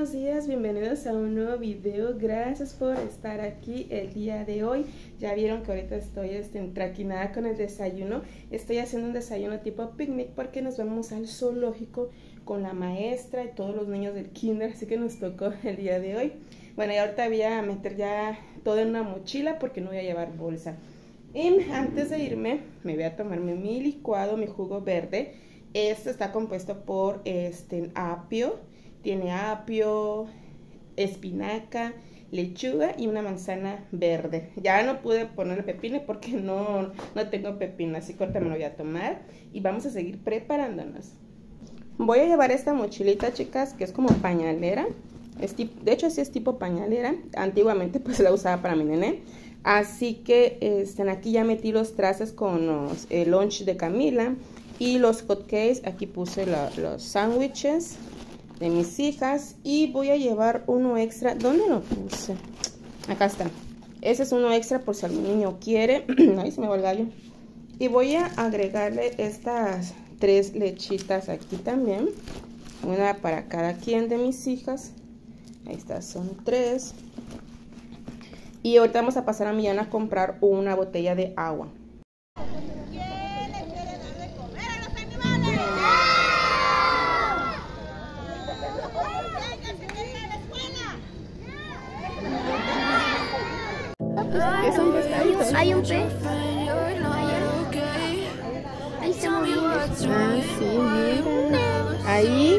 buenos días, bienvenidos a un nuevo video. Gracias por estar aquí el día de hoy. Ya vieron que ahorita estoy traquinada con el desayuno. Estoy haciendo un desayuno tipo picnic porque nos vamos al zoológico con la maestra y todos los niños del kinder, así que nos tocó el día de hoy. Bueno, y ahorita voy a meter ya todo en una mochila porque no voy a llevar bolsa. Y antes de irme me voy a tomarme mi licuado, mi jugo verde. Este está compuesto por apio. Tiene apio, espinaca, lechuga y una manzana verde. Ya no pude ponerle pepino porque no tengo pepino, así que ahorita me lo voy a tomar y vamos a seguir preparándonos. Voy a llevar esta mochilita, chicas, que es como pañalera. De hecho, sí es tipo pañalera. Antiguamente pues la usaba para mi nené. Así que aquí ya metí los trastes con el lunch de Camila y los hotcakes. Aquí puse los sándwiches de mis hijas y voy a llevar uno extra. ¿Dónde lo puse? Acá está. Ese es uno extra por si algún niño quiere. Ahí se me va el gallo. Y voy a agregarle estas 3 lechitas aquí también. Una para cada quien de mis hijas. Ahí está, son 3. Y ahorita vamos a pasar a Millán a comprar una botella de agua. ¿Qué son pescaditos? Hay un pez. Ahí se movió. Ah, sí, mira. Ahí.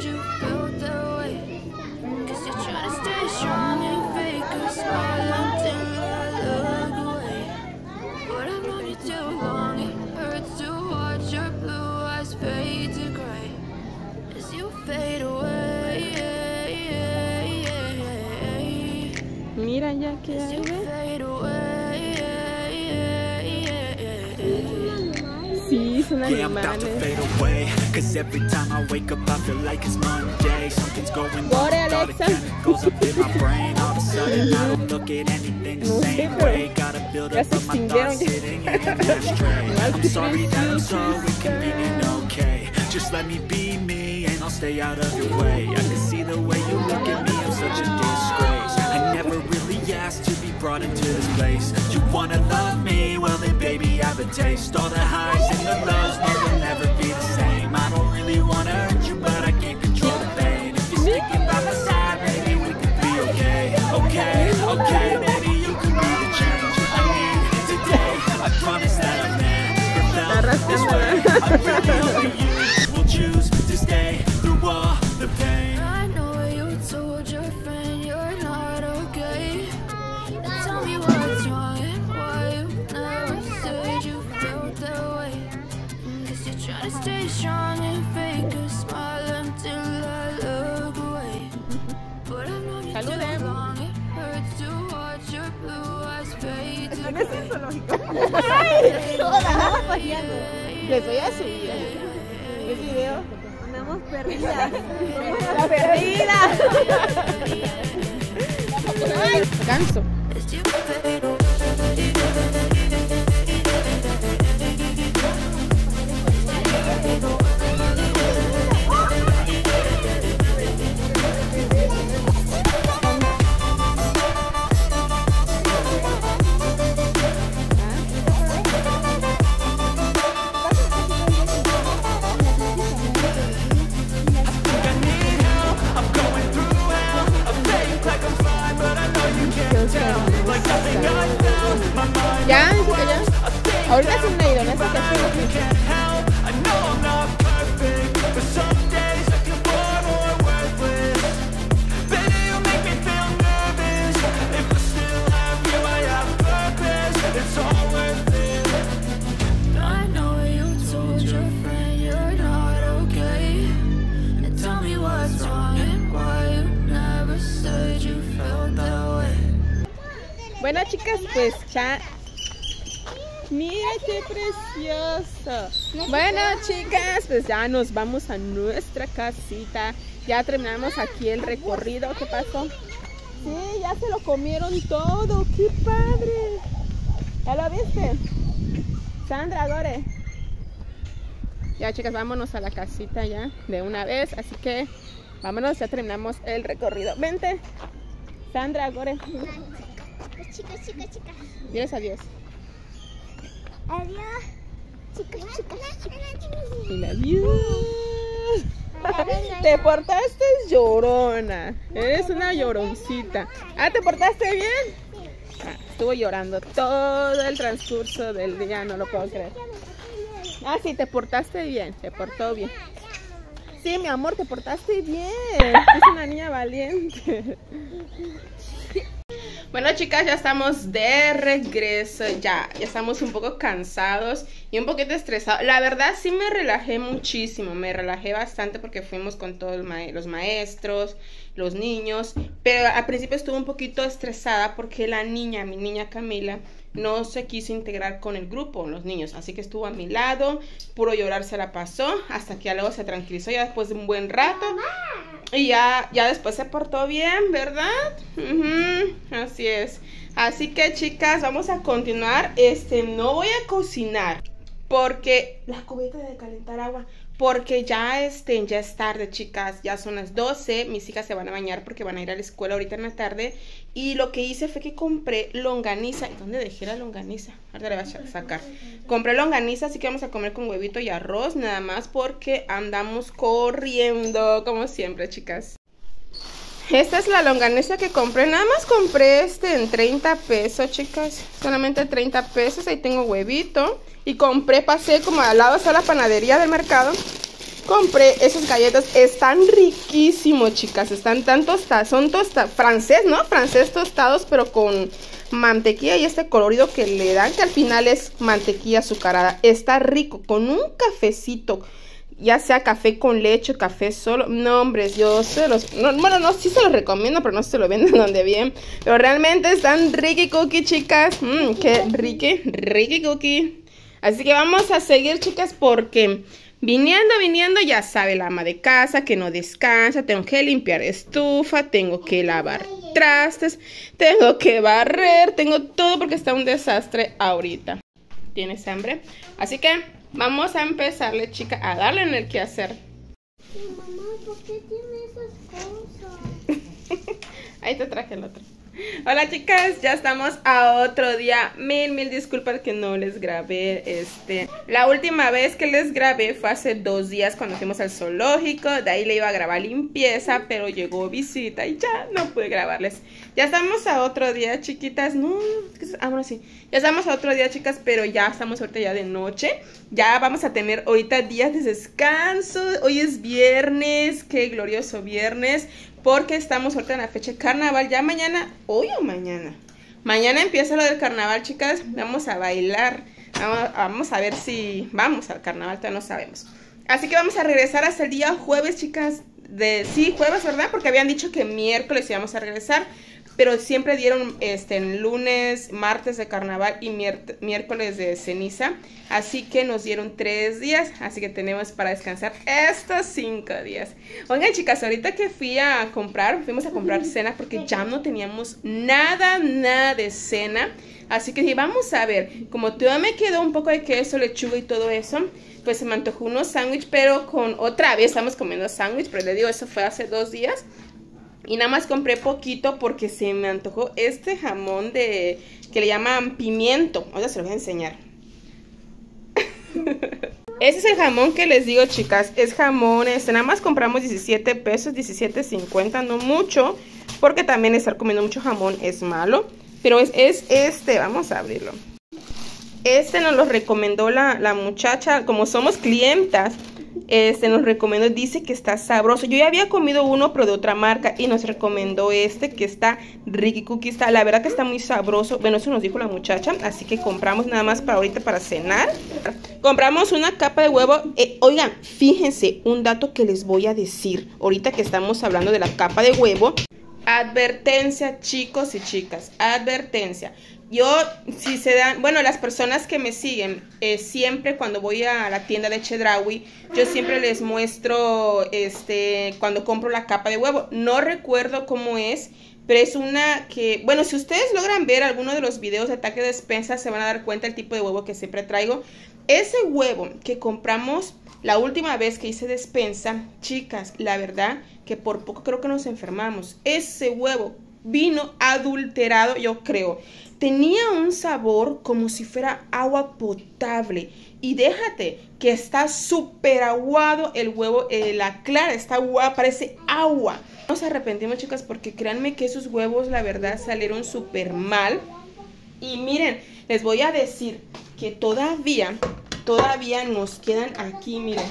Mira ya que hay. Sí, son animales. Gore, Alexa. No sé, pero ya se extinguieron. Just let me be me and I'll stay out of your way. I can see the way you look at me, I'm such a disgrace. I never really asked to be brought into this place. You wanna love me? Well then baby I have a taste. All the highs and the lows, no will never be the same. I don't really wanna hurt you but I can't control the pain. If you're sticking by my side, maybe we could be okay. Okay, okay, maybe you could be the change I need today. I promise that I'm never felt this way. I really hope you choose to stay through all the pain. I know you told your friend you're not okay. Tell me what's wrong and why you never said you felt that way. Guess you're trying to stay strong and fake a smile until I look away. But I've known you too long, it hurts to watch your blue eyes fade to gray. ¡Ay! Les voy a subir. ¿Qué video? Andamos perdidas. ¡La perdida! ¡Ay! Canso. Ya, ya. Ahorita es una ironesa que I know you told your friend you're not okay. And tell me what's wrong and why you never said you felt that way. Bueno, chicas, pues ya. Mira qué precioso. Bueno, chicas, pues ya nos vamos a nuestra casita. Ya terminamos aquí el recorrido. ¿Qué pasó? Sí, ya se lo comieron todo. ¡Qué padre! ¿Ya lo viste? Sandra, Gore. Ya, chicas, vámonos a la casita ya de una vez. Así que Vámonos, ya terminamos el recorrido. Vente. Sandra, Gore. Chicas. Diles adiós. Adiós. Chicas. Dile adiós. Te portaste llorona. Eres una lloroncita. Ah, ¿te portaste bien? Ah, estuvo llorando todo el transcurso del día, no lo puedo creer. Ah, sí, te portaste bien, te portó bien. Sí, mi amor, te portaste bien. Es una niña valiente. Bueno, chicas, ya estamos de regreso. Ya estamos un poco cansados y un poquito estresados. La verdad, sí me relajé muchísimo. Me relajé bastante porque fuimos con todos los maestros, los niños. Pero al principio estuve un poquito estresada porque mi niña Camila, no se quiso integrar con el grupo, los niños. Así que estuvo a mi lado, puro llorar se la pasó, hasta que ya luego se tranquilizó ya después de un buen rato. Y ya después se portó bien, ¿verdad? Así es. Así que, chicas, vamos a continuar. No voy a cocinar porque la cubeta de calentar agua. Porque ya es tarde, chicas. Ya son las 12. Mis hijas se van a bañar porque van a ir a la escuela ahorita en la tarde. Y lo que hice fue que compré longaniza. ¿Dónde dejé la longaniza? Ahorita le voy a sacar. Compré longaniza, así que vamos a comer con huevito y arroz. Nada más porque andamos corriendo, como siempre, chicas. Esta es la longaniza que compré. Nada más compré en 30 pesos, chicas. Solamente 30 pesos. Ahí tengo huevito. Y pasé como al lado está la panadería del mercado. Compré esas galletas. Están riquísimos, chicas. Están tan tostadas. Son francés, ¿no? Francés tostados, pero con mantequilla y este colorido que le dan, que al final es mantequilla azucarada. Está rico. Con un cafecito. Ya sea café con leche, café solo. No, hombre, yo sí se los recomiendo, pero no se lo venden donde bien. Pero realmente están ricky cookie, chicas. Qué ricky cookie. Así que vamos a seguir, chicas, porque viniendo, ya sabe la ama de casa que no descansa. Tengo que limpiar estufa, tengo que lavar trastes, tengo que barrer, tengo todo porque está un desastre ahorita. ¿Tienes hambre? Así que vamos a empezarle, chica, a darle en el quehacer. Mamá, ¿por qué tiene esas cosas? Ahí te traje el otro. Hola, chicas, ya estamos a otro día. Mil disculpas que no les grabé. La última vez que les grabé fue hace 2 días cuando fuimos al zoológico. De ahí le iba a grabar limpieza, pero llegó visita y ya no pude grabarles. Ya estamos a otro día, chiquitas. Bueno, sí. Ya estamos a otro día, chicas, pero ya estamos ahorita ya de noche. Ya vamos a tener ahorita días de descanso. Hoy es viernes, qué glorioso viernes. Porque estamos ahorita en la fecha de carnaval. Ya mañana, hoy o mañana. Mañana empieza lo del carnaval, chicas. Vamos a bailar. Vamos a ver si vamos al carnaval, todavía no sabemos. Así que vamos a regresar hasta el día jueves, chicas. Sí, jueves, ¿verdad? Porque habían dicho que miércoles íbamos a regresar. Pero siempre dieron lunes, martes de carnaval y miércoles de ceniza. Así que nos dieron 3 días. Así que tenemos para descansar estos 5 días. Oigan, chicas, ahorita que fuimos a comprar cena porque ya no teníamos nada de cena. Así que dije, vamos a ver. Como todavía me quedó un poco de queso, lechuga y todo eso, pues se me antojó unos sándwiches, pero otra vez estamos comiendo sándwich. Pero le digo, eso fue hace 2 días. Y nada más compré poquito porque se me antojó este jamón que le llaman pimiento. Ahora se lo voy a enseñar. Ese es el jamón que les digo, chicas. Es jamón, nada más compramos 17 pesos, 17.50, no mucho. Porque también estar comiendo mucho jamón es malo. Pero es vamos a abrirlo. Nos lo recomendó la muchacha, como somos clientas. Nos recomendó, dice que está sabroso. Yo ya había comido uno, pero de otra marca, y nos recomendó que está ricky cookie. La verdad que está muy sabroso. Bueno, eso nos dijo la muchacha, así que compramos nada más para ahorita para cenar. Compramos una capa de huevo. Oigan, fíjense, un dato que les voy a decir ahorita que estamos hablando de la capa de huevo. Advertencia, chicos y chicas, advertencia. Yo, si se dan, bueno, las personas que me siguen, siempre cuando voy a la tienda de Chedraui, yo siempre les muestro, cuando compro la capa de huevo. No recuerdo cómo es, pero es una que, bueno, si ustedes logran ver alguno de los videos de Ataque de Despensa, se van a dar cuenta el tipo de huevo que siempre traigo. Ese huevo que compramos la última vez que hice despensa, chicas, la verdad que por poco creo que nos enfermamos. Ese huevo vino adulterado, yo creo. Tenía un sabor como si fuera agua potable. Y déjate que está súper aguado el huevo, la clara está aguada, parece agua. Nos arrepentimos, chicas, porque créanme que esos huevos, la verdad, salieron súper mal. Y miren, les voy a decir que todavía nos quedan aquí, miren.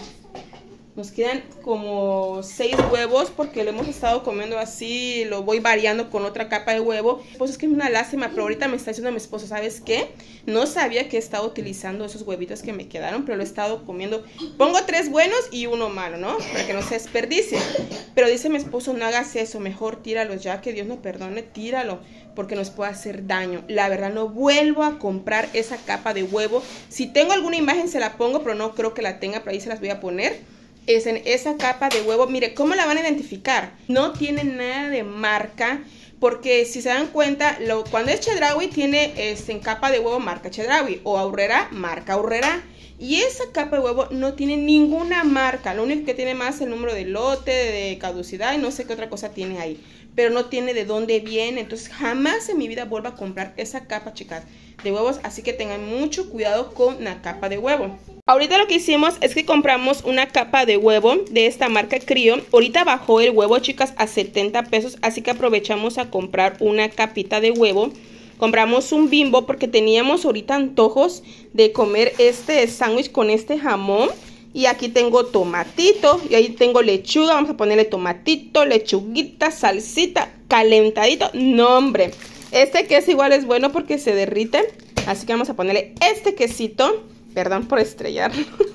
Nos quedan como 6 huevos porque lo hemos estado comiendo así, lo voy variando con otra capa de huevo. Pues es que es una lástima, pero ahorita me está diciendo mi esposo, ¿sabes qué? No sabía que he estado utilizando esos huevitos que me quedaron, pero lo he estado comiendo. Pongo 3 buenos y 1 malo, ¿no? Para que no se desperdicie. Pero dice mi esposo, no hagas eso, mejor tíralos ya, que Dios nos perdone, tíralo, porque nos puede hacer daño. La verdad, no vuelvo a comprar esa capa de huevo. Si tengo alguna imagen se la pongo, pero no creo que la tenga, pero ahí se las voy a poner. Es en esa capa de huevo. Mire, ¿cómo la van a identificar? No tiene nada de marca, porque si se dan cuenta, cuando es Chedraui tiene en capa de huevo marca Chedraui, o Aurrera, marca Aurrera. Y esa capa de huevo no tiene ninguna marca. Lo único que tiene más es el número de lote, de caducidad y no sé qué otra cosa tiene ahí. Pero no tiene de dónde viene. Entonces jamás en mi vida vuelvo a comprar esa capa, chicas, de huevos. Así que tengan mucho cuidado con la capa de huevo. Ahorita lo que hicimos es que compramos una capa de huevo de esta marca Crio. Ahorita bajó el huevo, chicas, a 70 pesos. Así que aprovechamos a comprar una capita de huevo. Compramos un Bimbo porque teníamos ahorita antojos de comer este sándwich con este jamón. Y aquí tengo tomatito y ahí tengo lechuga. Vamos a ponerle tomatito, lechuguita, salsita, calentadito. No, hombre. Este queso igual es bueno porque se derrite. Así que vamos a ponerle este quesito. Perdón por estrellar.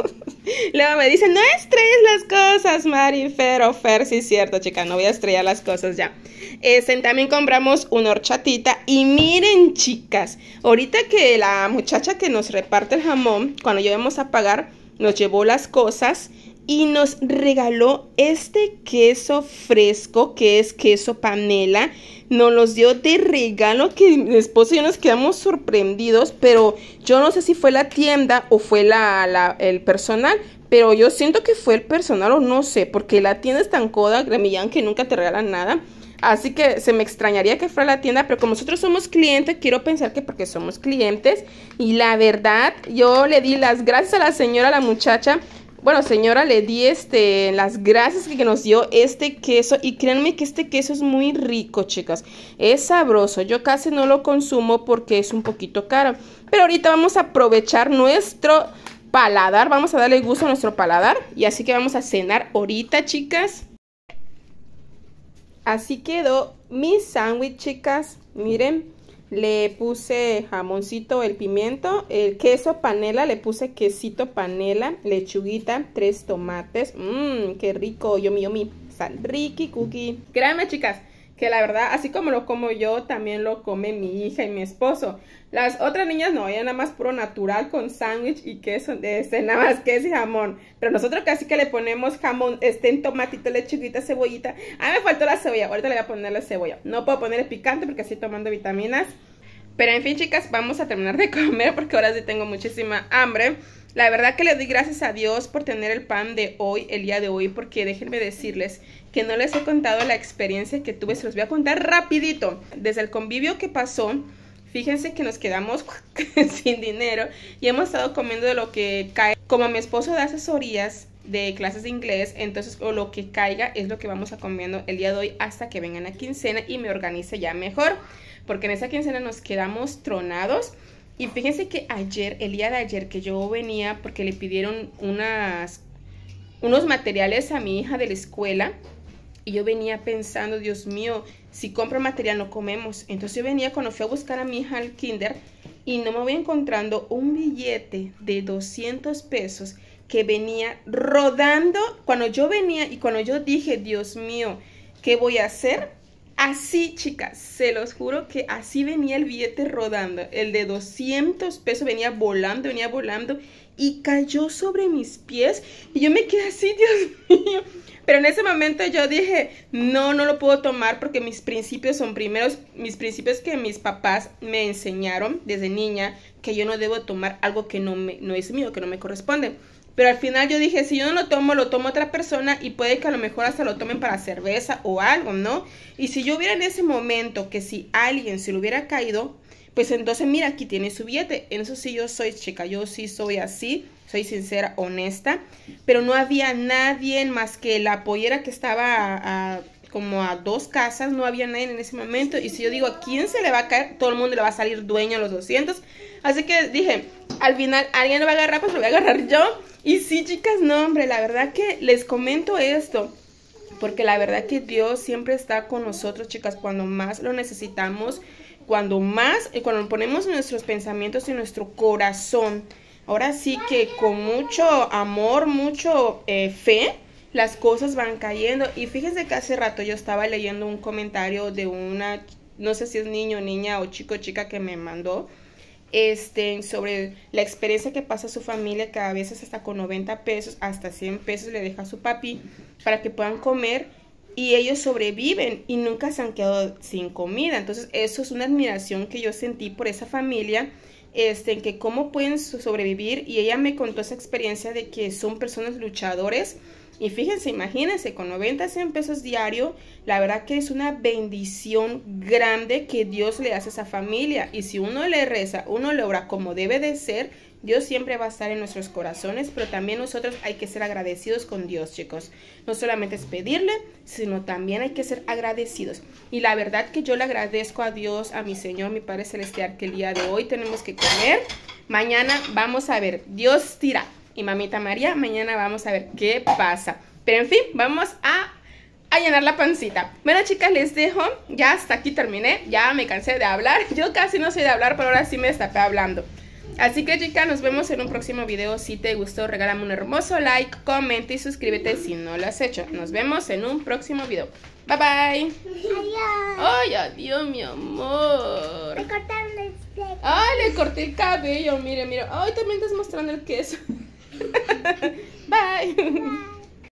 Luego me dicen, no estrelles las cosas, Mari, Fer, sí es cierto, chica, no voy a estrellar las cosas ya. También compramos una horchatita. Y miren, chicas, ahorita que la muchacha que nos reparte el jamón, cuando llevamos a pagar, nos llevó las cosas y nos regaló este queso fresco, que es queso panela. Nos los dio de regalo, que mi esposo y yo nos quedamos sorprendidos, pero yo no sé si fue la tienda o fue el personal, pero yo siento que fue el personal o no sé, porque la tienda es tan coda, Gremillán, que nunca te regalan nada. Así que se me extrañaría que fuera la tienda, pero como nosotros somos clientes, quiero pensar que porque somos clientes. Y la verdad, yo le di las gracias a la señora, a la muchacha. Bueno, señora, le di las gracias que nos dio este queso. Y créanme que este queso es muy rico, chicas. Es sabroso. Yo casi no lo consumo porque es un poquito caro. Pero ahorita vamos a aprovechar nuestro paladar. Vamos a darle gusto a nuestro paladar. Y así que vamos a cenar ahorita, chicas. Así quedó mi sándwich, chicas. Miren. Le puse jamoncito, el pimiento, el queso panela, le puse quesito panela, lechuguita, 3 tomates. Qué rico, yomi, sal riqui cookie. Créanme, chicas, que la verdad, así como lo como yo, también lo come mi hija y mi esposo. Las otras niñas no, ella nada más puro natural con sándwich y queso, nada más queso y jamón. Pero nosotros casi que le ponemos jamón, en tomatito, lechuguita, cebollita. A mí me faltó la cebolla, ahorita le voy a poner la cebolla. No puedo ponerle picante porque estoy tomando vitaminas. Pero en fin, chicas, vamos a terminar de comer porque ahora sí tengo muchísima hambre. La verdad que le doy gracias a Dios por tener el pan de hoy, el día de hoy, porque déjenme decirles que no les he contado la experiencia que tuve, se los voy a contar rapidito. Desde el convivio que pasó, fíjense que nos quedamos sin dinero y hemos estado comiendo de lo que cae. Como mi esposo da asesorías de clases de inglés, entonces o lo que caiga es lo que vamos a comiendo el día de hoy hasta que vengan a quincena y me organice ya mejor. Porque en esa quincena nos quedamos tronados. Y fíjense que ayer, el día de ayer que yo venía, porque le pidieron unos materiales a mi hija de la escuela. Y yo venía pensando, Dios mío, si compro material no comemos. Entonces yo venía cuando fui a buscar a mi hija al kinder. Y no me voy encontrando un billete de 200 pesos que venía rodando. Cuando yo venía y cuando yo dije, Dios mío, ¿qué voy a hacer? Así, chicas, se los juro que así venía el billete rodando. El de 200 pesos venía volando y cayó sobre mis pies. Y yo me quedé así, Dios mío. Pero en ese momento yo dije, no lo puedo tomar porque mis principios son primeros. Mis principios que mis papás me enseñaron desde niña, que yo no debo tomar algo que no es mío, que no me corresponde. Pero al final yo dije, si yo no lo tomo otra persona y puede que a lo mejor hasta lo tomen para cerveza o algo, ¿no? Y si yo hubiera en ese momento que si alguien se lo hubiera caído, pues entonces mira, aquí tiene su billete. En eso sí yo soy chica, yo sí soy así, soy sincera, honesta. Pero no había nadie más que la pollera que estaba como a 2 casas, no había nadie en ese momento. Y si yo digo, ¿a quién se le va a caer? Todo el mundo le va a salir dueño a los 200. Así que dije, al final alguien lo va a agarrar, pues lo voy a agarrar yo. Y sí, chicas, no, hombre, la verdad que les comento esto, porque la verdad que Dios siempre está con nosotros, chicas, cuando más lo necesitamos, cuando ponemos nuestros pensamientos en nuestro corazón. Ahora sí que con mucho amor, mucho fe, las cosas van cayendo. Y fíjense que hace rato yo estaba leyendo un comentario de una, no sé si es niño, niña o chico, chica que me mandó, sobre la experiencia que pasa su familia, que a veces hasta con 90 pesos, hasta 100 pesos le deja a su papi para que puedan comer y ellos sobreviven y nunca se han quedado sin comida. Entonces eso es una admiración que yo sentí por esa familia, en que cómo pueden sobrevivir, y ella me contó esa experiencia de que son personas luchadores. Y fíjense, imagínense, con 90, 100 pesos diario, la verdad que es una bendición grande que Dios le hace a esa familia. Y si uno le reza, uno le ora como debe de ser, Dios siempre va a estar en nuestros corazones, pero también nosotros hay que ser agradecidos con Dios, chicos. No solamente es pedirle, sino también hay que ser agradecidos. Y la verdad que yo le agradezco a Dios, a mi Señor, mi Padre Celestial, que el día de hoy tenemos que comer. Mañana vamos a ver, Dios tira. Y mamita María, mañana vamos a ver qué pasa. Pero en fin, vamos a llenar la pancita. Bueno, chicas, les dejo. Ya hasta aquí terminé. Ya me cansé de hablar. Yo casi no soy de hablar, pero ahora sí me destapé hablando. Así que, chicas, nos vemos en un próximo video. Si te gustó, regálame un hermoso like, comenta y suscríbete si no lo has hecho. Nos vemos en un próximo video. Bye, bye. Adiós. Ay, adiós, mi amor. Te cortaron el pelo. Ay, le corté el cabello. Mire, mire. Ay, también estás mostrando el queso. Bye. Bye.